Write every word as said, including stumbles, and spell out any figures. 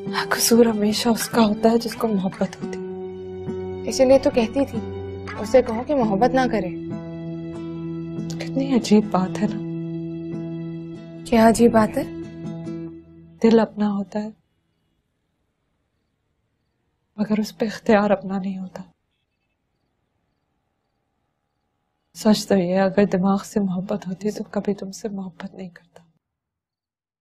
कसूर हमेशा उसका होता है जिसको मोहब्बत होती है। इसलिए तो कहती थी उससे कहो कि मोहब्बत ना करे। कितनी अजीब बात है ना। क्या अजीब बात है? दिल अपना होता है मगर उस पर इख्तियार अपना नहीं होता। सच तो ये, अगर दिमाग से मोहब्बत होती तो कभी तुमसे मोहब्बत नहीं करता।